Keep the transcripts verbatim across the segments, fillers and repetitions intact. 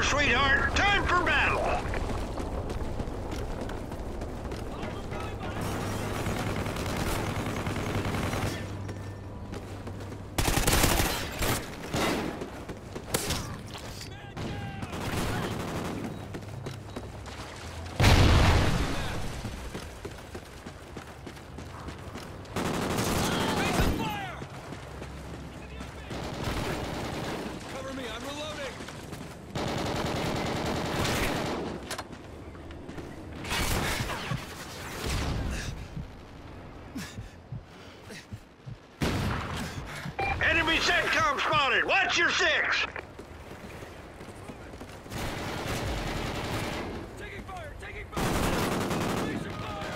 sweetheart. Time for battle. Enemy SATCOM spotted! Watch your six! Taking fire! Taking fire! Taking fire!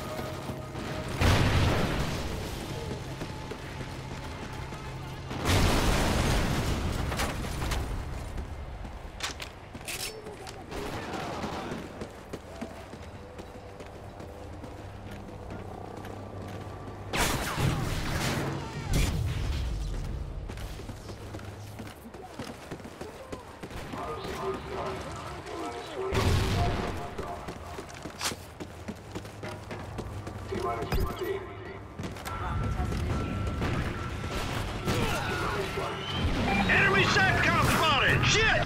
Enemy SATCOM spotted! Shit!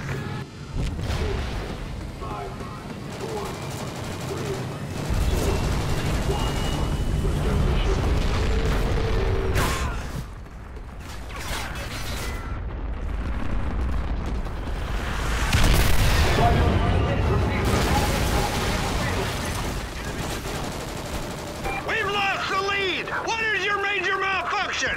We've lost the lead! What is your major malfunction?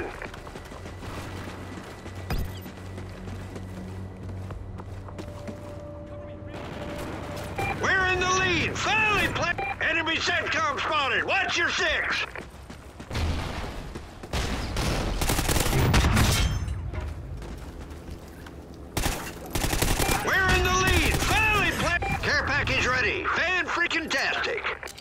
We're in the lead! Finally, play! Enemy SATCOM spotted! Watch your six! We're in the lead! Finally, play! Care package ready! Fan-freaking-tastic!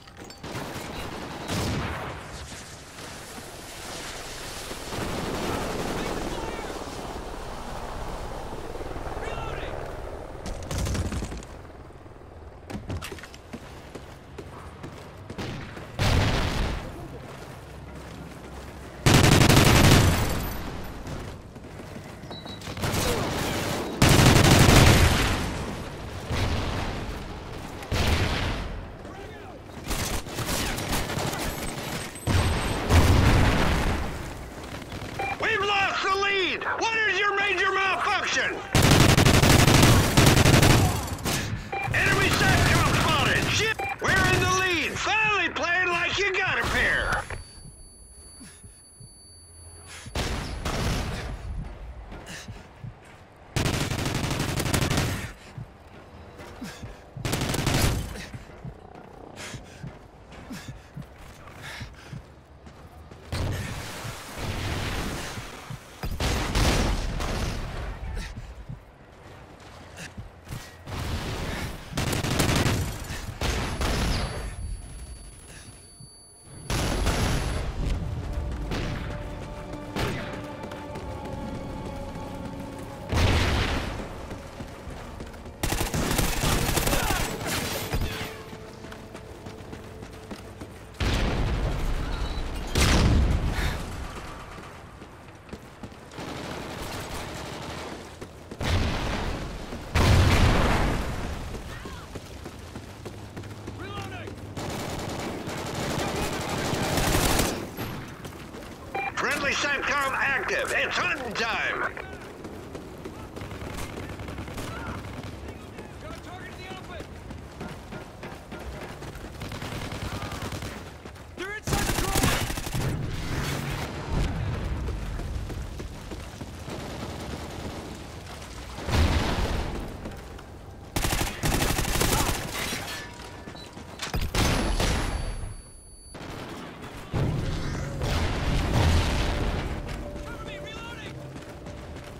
We've lost the lead! What is your major malfunction? Enemy SATCOM spotted! Shit! We're in the lead! Finally playing like you got a pair! Friendly SATCOM active. It's hunting time. Got a target in the open! They're inside the car! Cover me, reloading!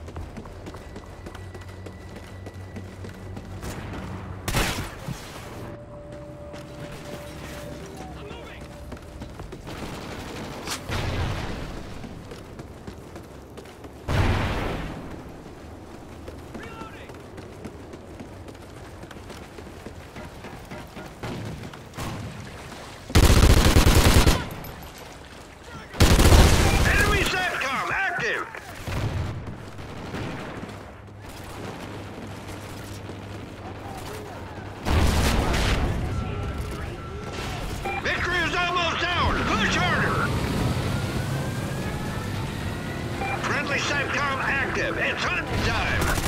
active. It's hunt time.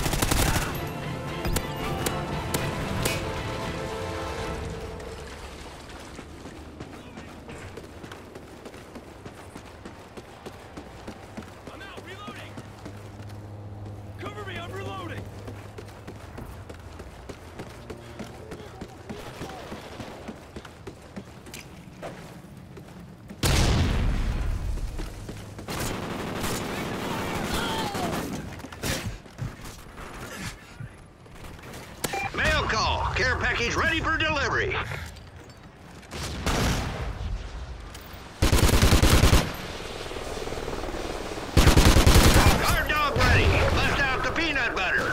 I'm out, reloading! Cover me, I'm reloading! Mail call. Care package ready for delivery. Guard dog ready. Bust out the peanut butter.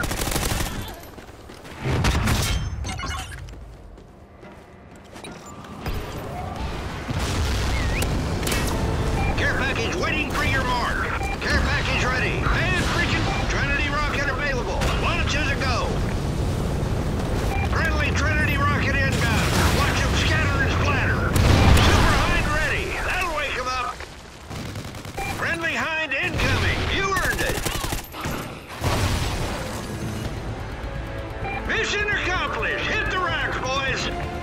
Care package waiting for your mark. Care package ready. And freaking Trinity rocket available. Launches a go. Friendly Trinity rocket inbound. Watch them scatter and splatter. Super Hind ready. That'll wake them up. Friendly Hind incoming. You earned it. Mission accomplished. Hit the rocks, boys.